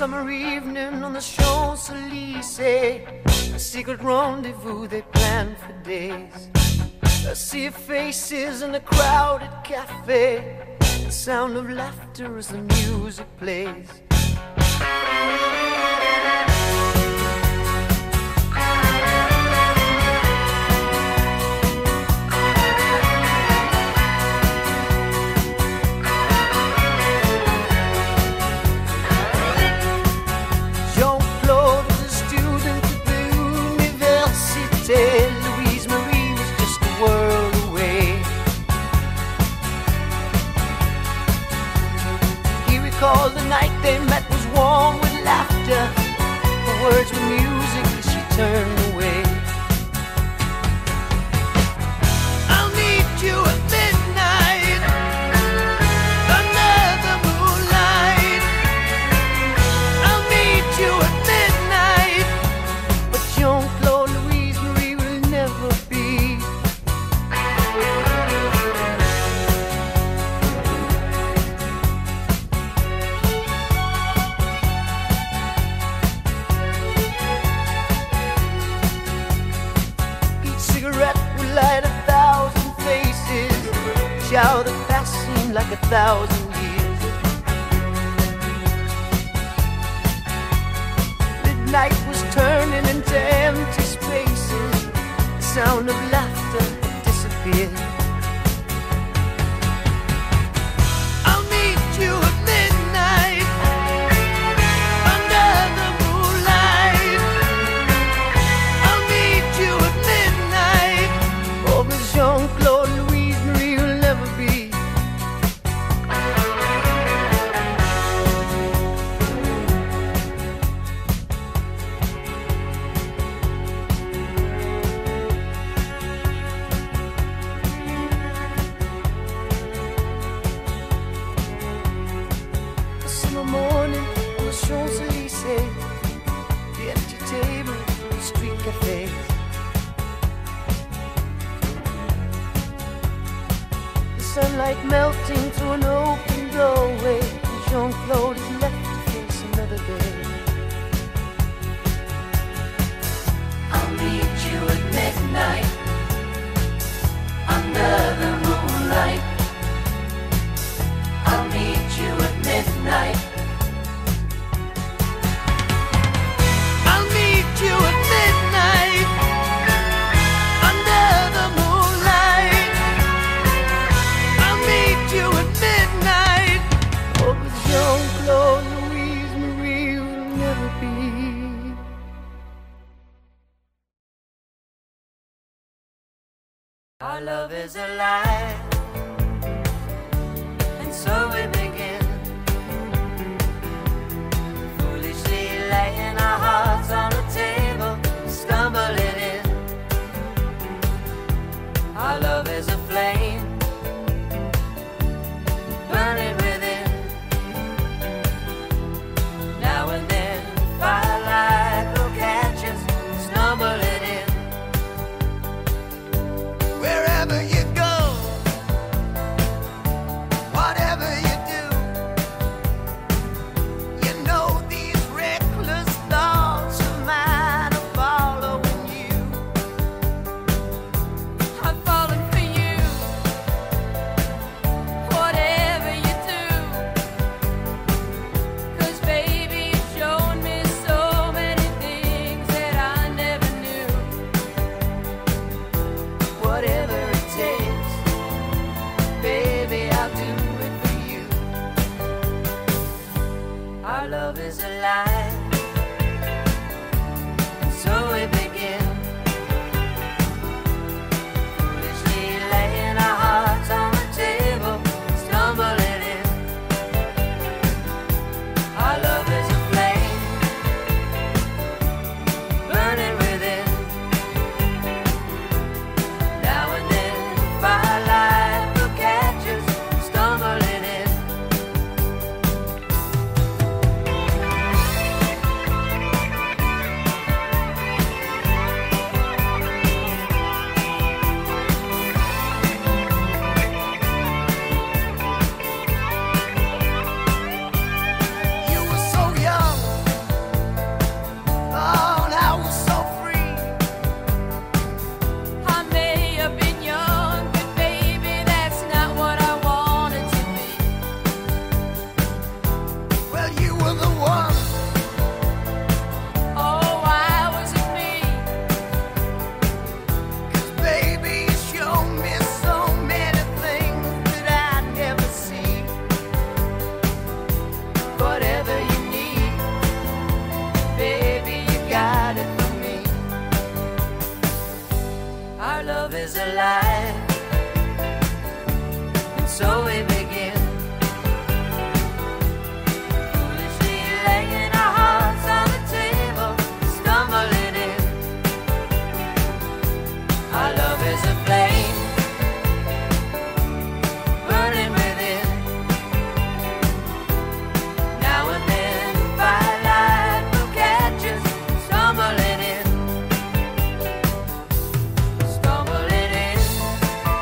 summer evening on the Champs-Élysées, a secret rendezvous they planned for days. A sea of faces in a crowded cafe, the sound of laughter as the music plays. Louise Marie was just a world away. He recalled the night they met was warm with laughter. The words were music as she turned away. I'll meet you at midnight under the moonlight. I'll meet you at midnight, but Jean-Claude never be. Each cigarette will light 1,000 faces, shower that past seemed like 1,000 years. Midnight was turning into empty spaces. The sound of laughter disappeared. I'll meet you at midnight under the moonlight. I'll meet you at midnight. Oh, but Jean-Claude Louise Marie will never be. Morning on the Champs-Élysées, the empty table, the street cafes. The sunlight melting through an open doorway, and Jean-Claude is left to face another day. I'll meet you at midnight under the moonlight. I'll meet you at midnight. You at midnight under the moonlight. I'll meet you at midnight. Oh, but Jean-Claude Louise Marie will never be. Our love is a lie, and so we begin, foolishly laying our hearts on the table, stumbling in. Our love is a flame, burning within. Now and then, firelight will catch us, stumbling in. Wherever you go, whatever you do, you know these reckless thoughts of mine are following you. I've fallen for you, whatever you do, 'cause baby, you've shown me so many things that I never knew. Whatever it takes, baby, I'll do it for you. Our love is a lie, and so we begin, foolishly laying our hearts on the table, stumbling in. Our love is a flame, burning within. Now and then, firelight will catch us, stumbling in. alive. And so we begin, foolishly laying our hearts on the table, stumbling in. Our love is a flame burning within. Now and then firelight will catch us stumbling in, stumbling in.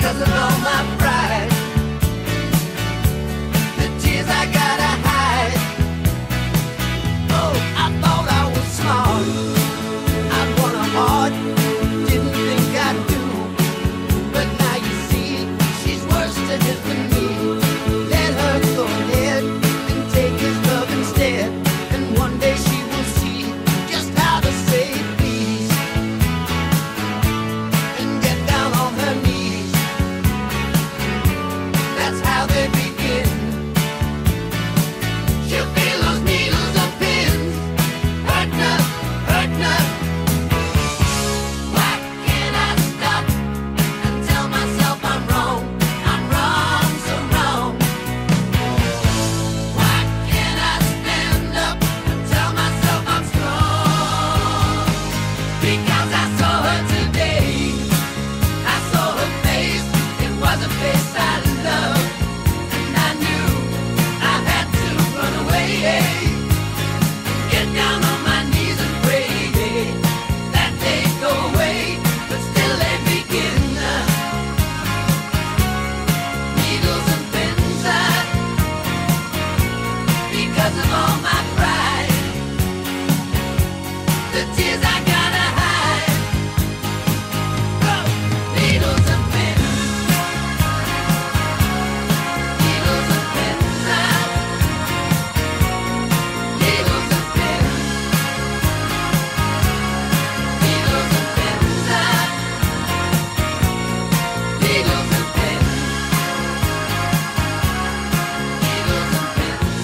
because of all my pride. The tears I gotta hide. Oh, I thought I was smart. I'd won a heart, didn't think I'd do. But now you see, she's worse than it than me. Let her go ahead and take his love instead. And one day she will see just how to say please and get down on her knees. That's how they begin. She'll feel those needles and pins, hurting her, hurting her. Why can't I stop and tell myself I'm wrong? I'm wrong, so wrong. Why can't I stand up and tell myself I'm strong? Because I saw her today. I saw her face. It was a face I loved, and I knew I had to run away. Get down on my knees and pray that they'd go away, but still they begin. Needles and pins, because of all my pride. The tears I gotta hide. Oh, needles and pins. Needles and pins. Needles and pins. Needles and pins. Needles and pins. Needles and pins.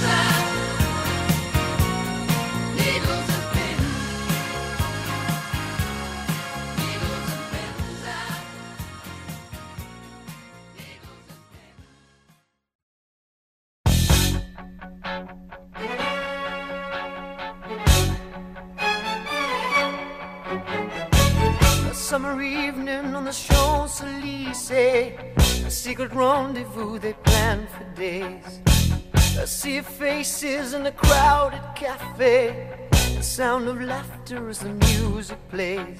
Needles and pins. Needles and pins. A summer evening on the Champs-Élysées, a secret rendezvous they planned for days. A sea of faces in a crowded cafe, the sound of laughter as the music plays.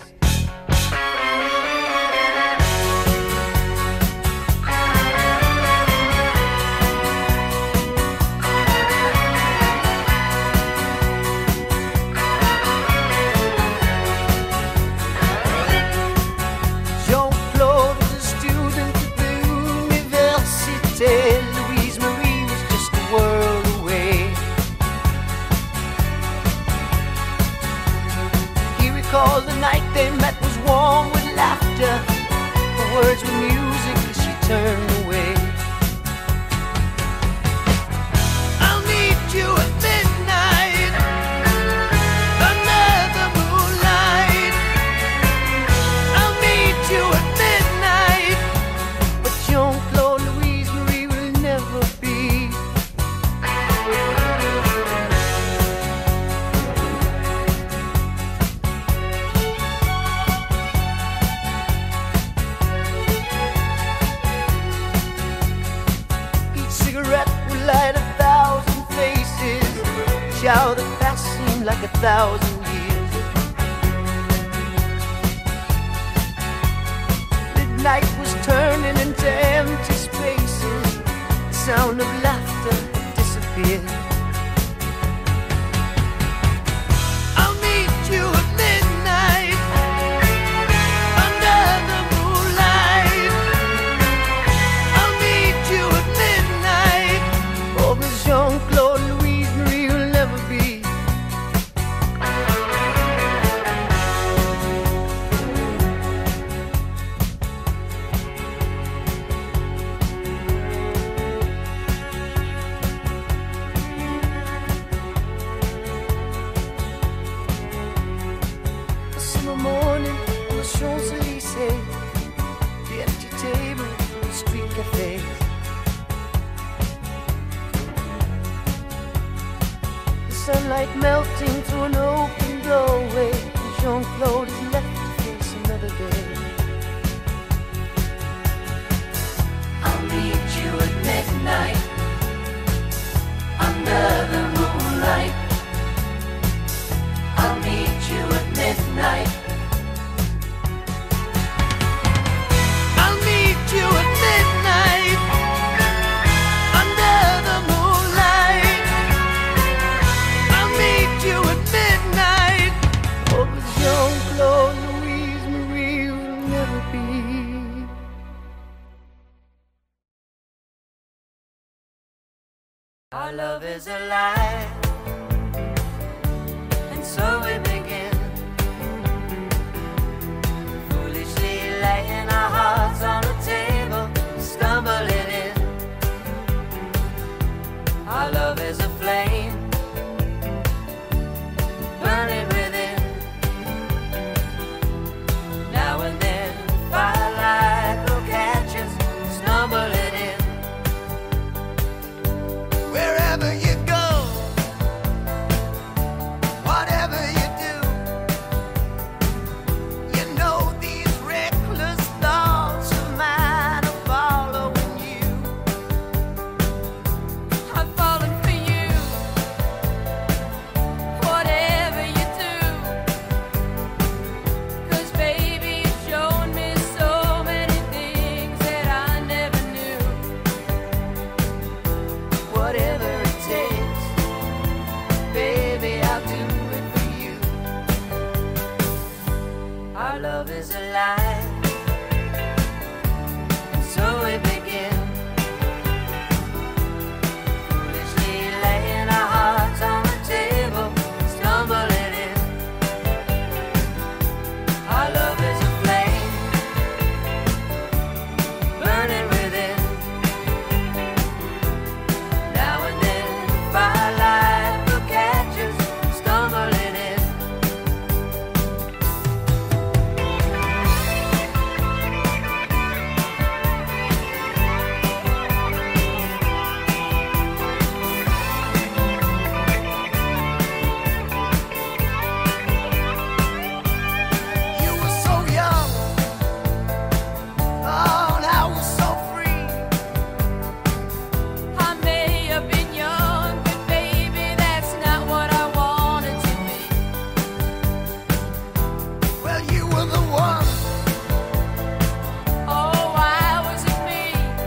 Jean-Claude was a student at the Université. Louise Marie was just a world away. He recalled the night they met was warm with laughter. The words were music as she turned away. I'll meet you at midnight under the moonlight. I'll meet you at midnight. But Jean-Claude, Louise Marie will never be. Each cigarette will light 1,000 faces. Each hour that passed seemed like 1,000 years. Midnight was turning into empty spaces. The sound of laughter had disappeared. I'll meet you at midnight under the moonlight. I'll meet you at midnight. Oh, Miss Jean-Claude, Louise Marie will never be. A summer morning on the Champs-Élysées, the empty table, the street cafes. The sunlight melting through an open doorway. And Jean-Claude is left to face another day. I'll meet you at midnight under the moonlight. I'll meet you at midnight. I'll meet you at Our love is alive, and so we begin, foolishly laying our hearts on the table, stumbling in. Our love is a flame, burning within. Now and then, firelight will catch us, stumbling in. Wherever you go, whatever you do, you know these reckless thoughts of mine are following you. I'm falling for you, whatever you do, 'cause baby, you've shown me so many things that I never knew. Whatever it takes, baby, I'll do it for you. Our love is alive, and so we begin, foolishly laying our hearts on the table, stumbling in. Our love is a flame, burning within. Now and then, firelight will catch us, stumbling in. You were so young, oh, and I was so free. I may have been young, but baby, that's not what I wanted to be. Well, you were the one. Oh, why was it me?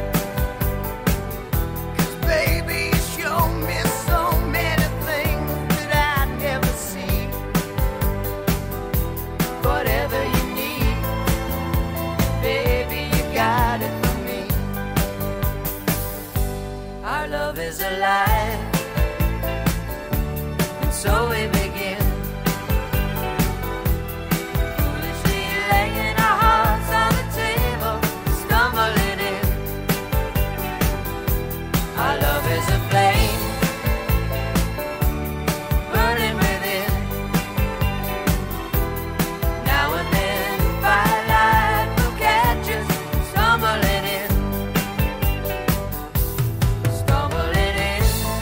'Cause baby, you showed me so many things that I'd never see. Whatever you need, baby, you got it for me. Our love is alive, and so we begin, foolishly laying our hearts on the table, stumbling in. Our love is a flame, burning within. Now and then, firelight will catch us, stumbling in, stumbling in.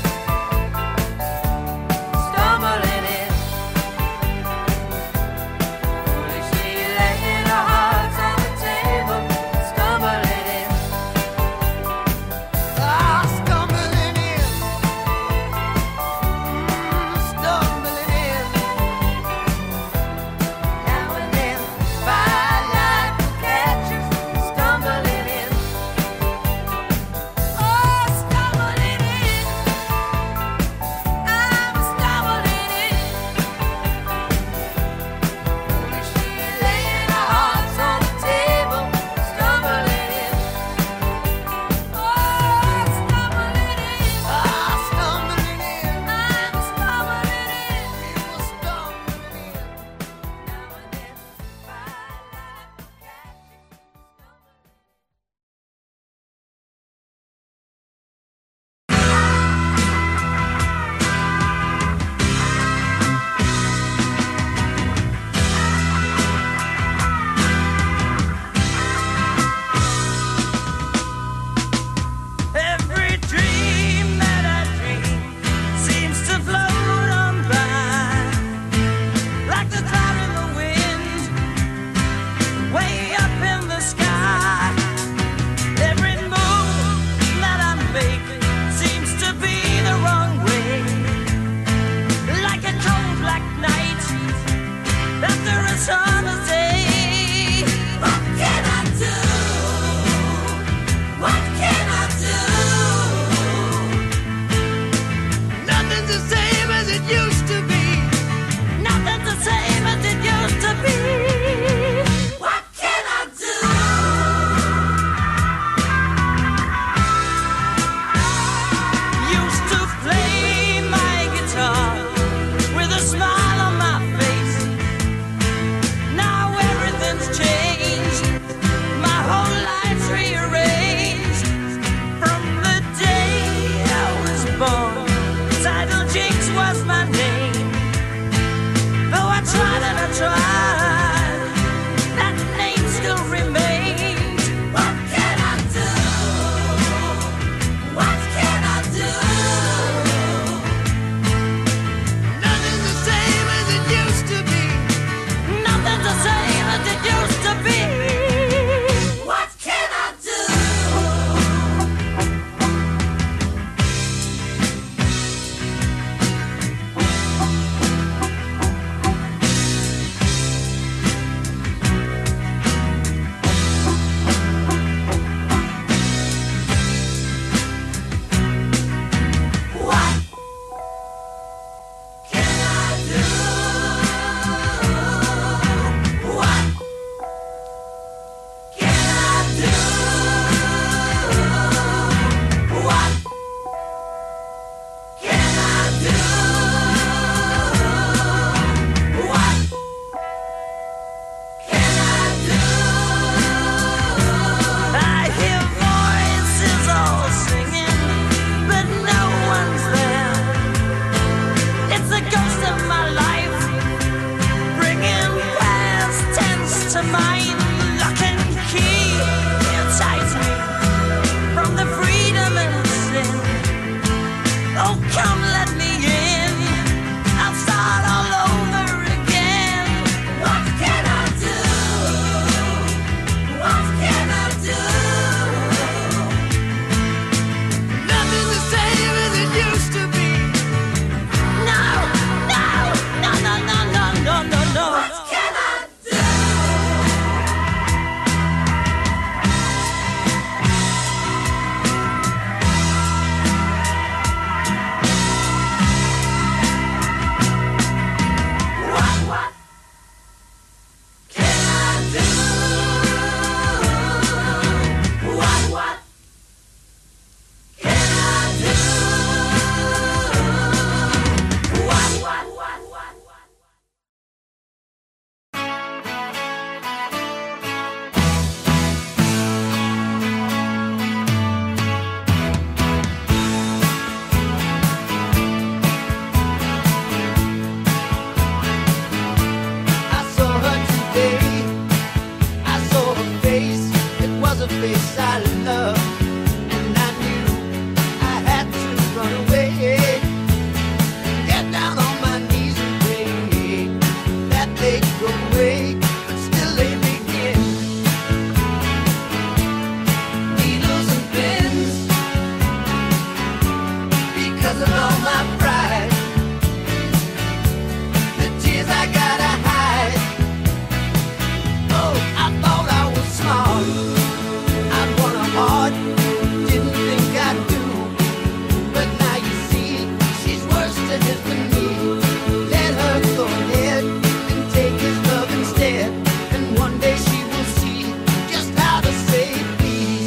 Didn't think I'd do, but now you see she's worse to him than me. Let her go ahead and take his love instead, and one day she will see just how to say please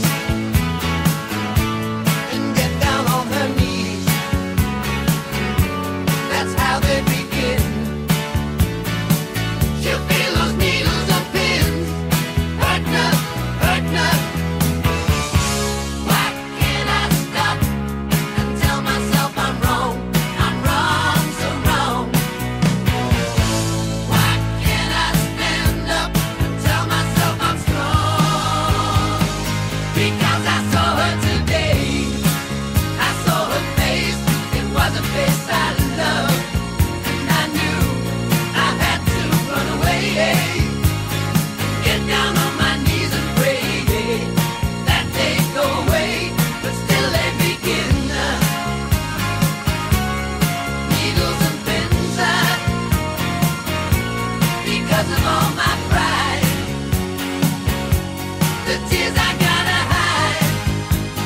and get down on her knees. That's how they begin. She'll feel those needles and pins, hurting her, hurting her. Why can't I stop and tell myself I'm wrong, so wrong? Why can't I stand up and tell myself I'm strong? Because I saw her today, I saw her face, it was a face I loved, and I knew I had to run away, get down on my knees and pray that they'd go away, but still they begin. Needles and pins, because of all my pride, the tears I gotta hide.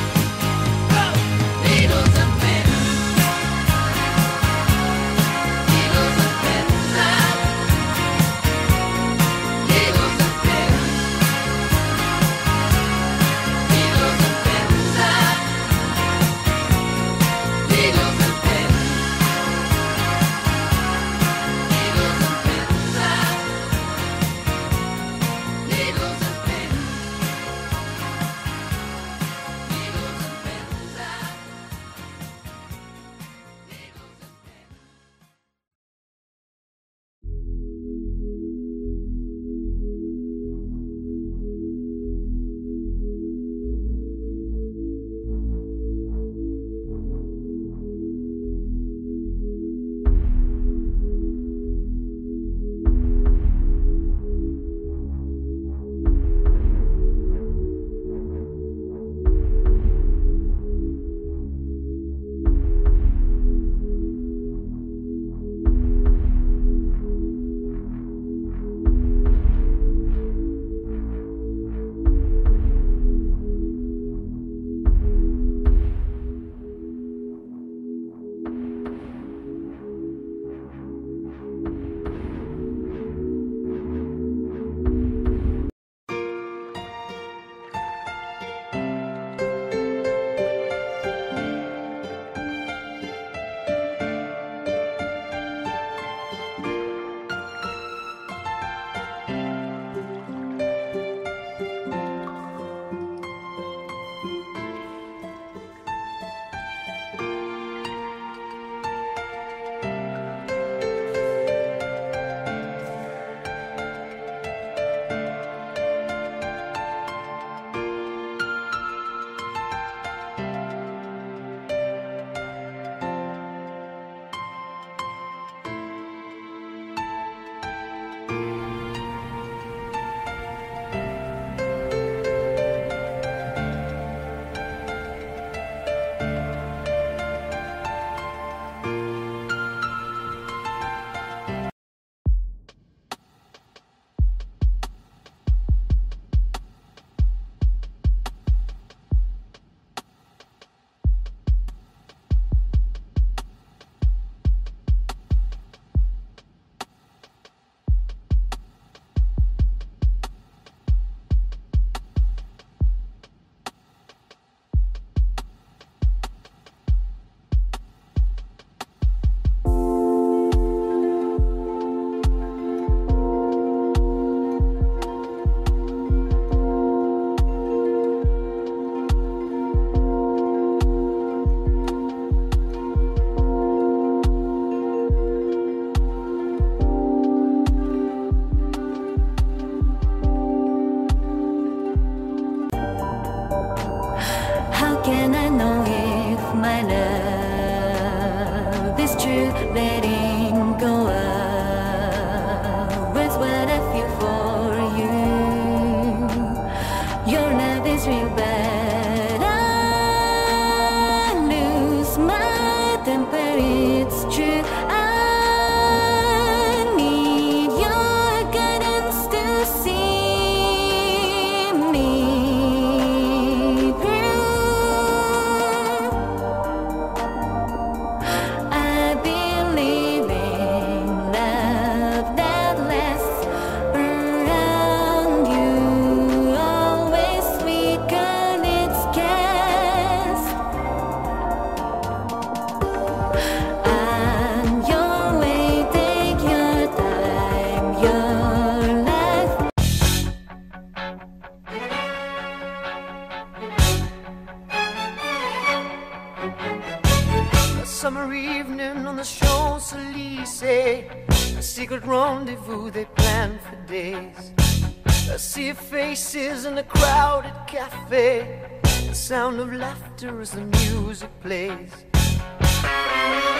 summer evening on the Champs-Élysées, a secret rendezvous they planned for days. A sea of faces in a crowded cafe, the sound of laughter as the music plays.